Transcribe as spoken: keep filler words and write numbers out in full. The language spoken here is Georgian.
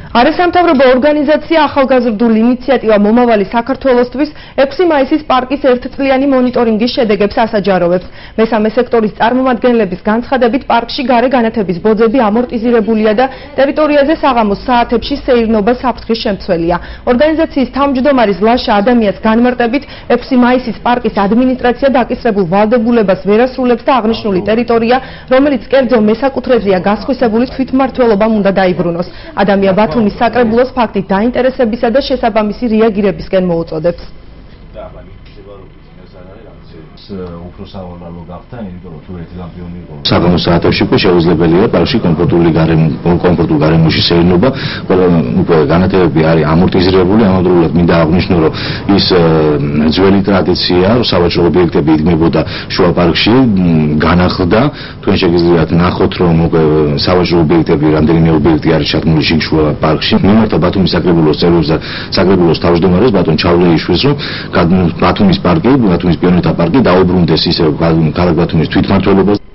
არასამთავრობო ორგანიზაცია ახალგაზრდული ინიციატივა მომავალი საქართველოსთვის ექვსი მაისის პარკის ერთწლიანი მონიტორინგის შედეგებს ასაჯაროვებს. მესამე სექტორის წარმომადგენლების განცხადებით პარკში გარე განათების ბოძები ამორტიზირებულია და ტერიტორიაზე საღამოს საათებში სეირნობა საფრთხის შემცველია. ორგანიზაციის თავმჯდომარის ლაშა ადამიანს განმარტებით ექვსი მაისის პარკის ადმინისტრაცია დაკისრებულ ვალდებულებას ვერ ასრულებს და აღნიშნული ტერიტორია, რომელიც კერძო მესაკუთრეზეა გასხვისებული, თვითმმართველობამ უნდა დაიბრუნოს. ადამია ბათუმის საკრებულოს ფაქტით დაინტერესებისა და შესაბამისი რეაგირებისკენ მოუწოდებს. უფრო სავალალო გახდა, იმიტომ რომ თუ ერთი ლამპიონი იყო. საღამოს საათებში უკვე შეუძლებელია პარკში კომფორტული კომფორტულ გარემოში სეირნობა, უკვე განათებები არის ამორტიზირებული, ამავდროულად მინდა აღვნიშნო, რომ ის ძველი ტრადიცია, რომ სავაჭრო ობიექტები იდგმებოდა შუა პარკში, განახლდა. თქვენ შეგიძლიათ ნახოთ, რომ უკვე სავაჭრო ობიექტები, რამდენიმე ობიექტი არის ჩადგმული შუა პარკში. მიმართა ბათუმის საკრებულოს წევრებს და საკრებულოს თავმჯდომარეს ბატონ ჩავლეიშვილს, რომ ბათუმის პარკი, ბათუმის პიონერთა პარკი დაუბრუნდეს ისე ქალაქ ბათუმის თვითმმართველობას.